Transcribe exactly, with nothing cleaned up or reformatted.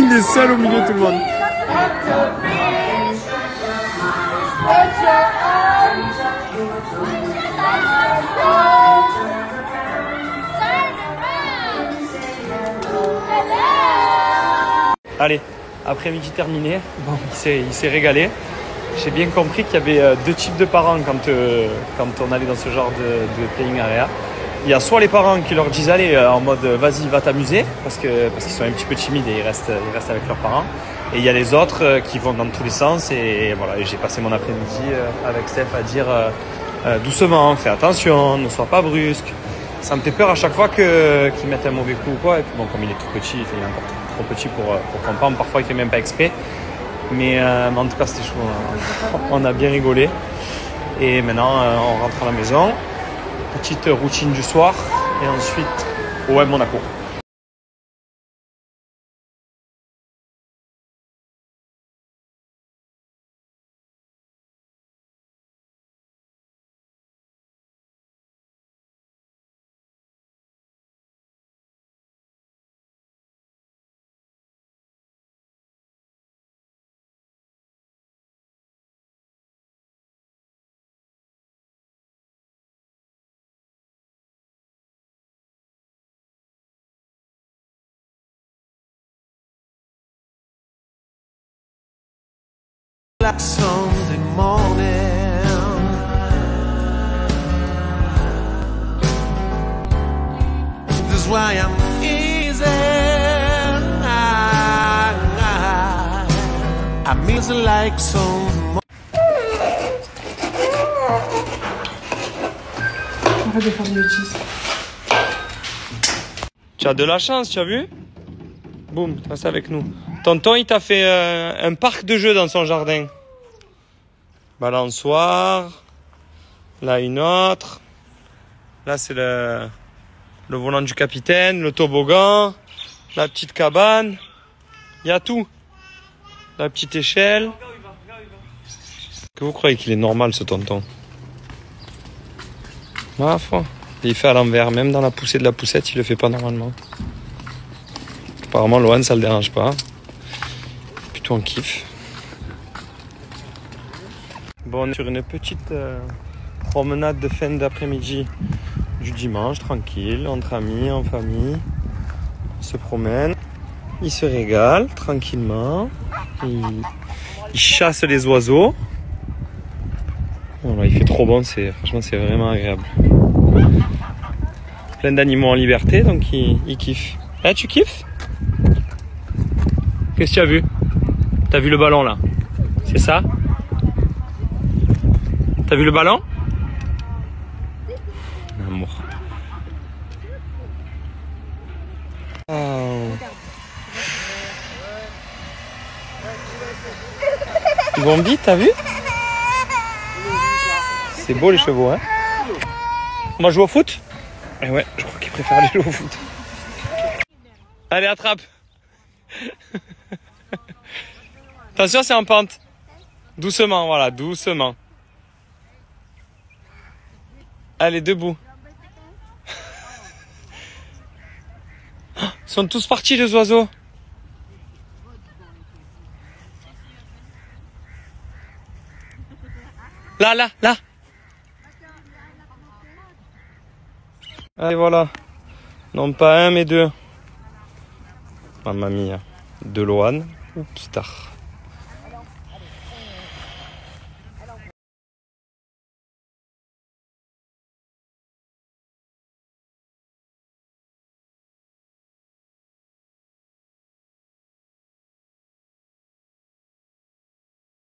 Il est seul au milieu de tout le monde. Allez, après-midi terminé, bon, il s'est régalé. J'ai bien compris qu'il y avait euh, deux types de parents quand, euh, quand on allait dans ce genre de, de playing area. Il y a soit les parents qui leur disent allez euh, en mode vas-y va t'amuser parce que parce qu'ils sont un petit peu timides et ils restent, ils restent avec leurs parents. Et il y a les autres euh, qui vont dans tous les sens et, et voilà. Et j'ai passé mon après-midi euh, avec Steph à dire euh, euh, doucement, fais attention, ne sois pas brusque. Ça me fait peur à chaque fois que, qu'il mette un mauvais coup ou quoi. Et puis bon, comme il est tout petit, il est encore trop petit pour, pour comprendre. Parfois il fait même pas exprès. Mais, euh, mais en tout cas c'était chaud. On a bien rigolé. Et maintenant euh, on rentre à la maison. Petite routine du soir. Et ensuite au Web Monaco. Like Sunday morning, this is why I'm easy. I, I, I'm easy like some. Arrête de faire des bêtises. Tu as de la chance, tu as vu? Boum, tu restes avec nous. Tonton, il t'a fait euh, un parc de jeux dans son jardin. Balançoire. Là, une autre. Là, c'est le, le volant du capitaine, le toboggan, la petite cabane. Il y a tout. La petite échelle. Que vous croyez qu'il est normal, ce tonton? Ma foi. Il fait à l'envers. Même dans la poussée de la poussette, il le fait pas normalement. Apparemment, Lohan, ça le dérange pas. Plutôt on kiffe. Bon, on est sur une petite euh, promenade de fin d'après-midi du dimanche, tranquille, entre amis, en famille. On se promène. Il se régale tranquillement. Il, il chasse les oiseaux. Voilà, il fait trop bon, c'est, franchement, c'est vraiment agréable. Plein d'animaux en liberté, donc il, il kiffe. Eh, tu kiffes? Qu'est-ce que tu as vu? T'as vu le ballon là? C'est ça? T'as vu le ballon? Amour. Oh. Ils vont vite, t'as vu? C'est beau les chevaux, hein? On va jouer au foot? Eh ouais, je crois qu'ils préfèrent aller jouer au foot. Allez, attrape! Attention, c'est en pente. Doucement, voilà, doucement. Allez, debout. Ils sont tous partis, les oiseaux. Là, là, là. Allez, voilà. Non, pas un, mais deux. Mamma mia. De Lohan. Oups, tard.